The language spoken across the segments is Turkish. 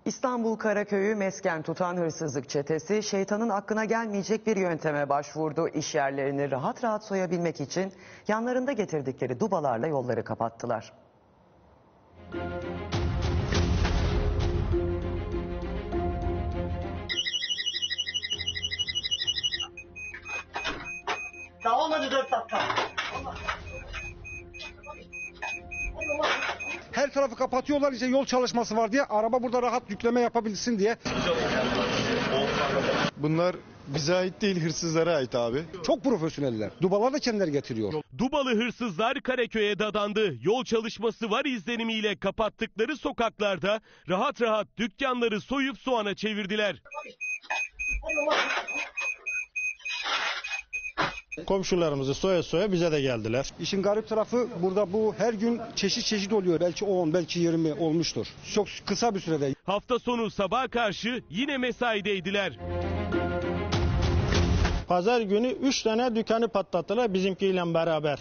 İstanbul Karaköy'ü mesken tutan hırsızlık çetesi şeytanın aklına gelmeyecek bir yönteme başvurdu. İş yerlerini rahat rahat soyabilmek için yanlarında getirdikleri dubalarla yolları kapattılar. Daha olmadı 4 dakika. Her tarafı kapatıyorlar, işte yol çalışması var diye, araba burada rahat yükleme yapabilsin diye. Bunlar bize ait değil, hırsızlara ait abi. Çok profesyoneller. Dubalar da kendileri getiriyor. Dubalı hırsızlar Karaköy'e dadandı. Yol çalışması var izlenimiyle kapattıkları sokaklarda rahat rahat dükkanları soyup soğana çevirdiler. Komşularımızı soya soya bize de geldiler. İşin garip tarafı, burada bu her gün çeşit çeşit oluyor. Belki 10, belki 20 olmuştur. Çok kısa bir sürede. Hafta sonu sabaha karşı yine mesaideydiler. Pazar günü 3 tane dükkanı patlattılar bizimkiyle beraber.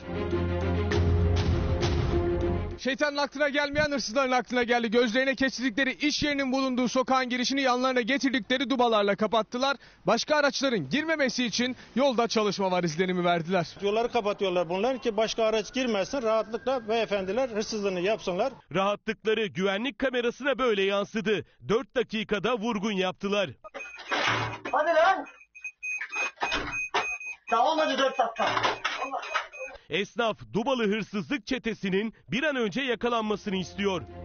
Şeytanın aklına gelmeyen hırsızların aklına geldi. Gözlerine kestirdikleri iş yerinin bulunduğu sokağın girişini yanlarına getirdikleri dubalarla kapattılar. Başka araçların girmemesi için yolda çalışma var izlenimi verdiler. Yolları kapatıyorlar bunlar ki başka araç girmesin, rahatlıkla beyefendiler hırsızlığını yapsınlar. Rahatlıkları güvenlik kamerasına böyle yansıdı. 4 dakikada vurgun yaptılar. Hadi lan. Daha olmadı 4 dakika. Esnaf Dubalı hırsızlık çetesinin bir an önce yakalanmasını istiyor.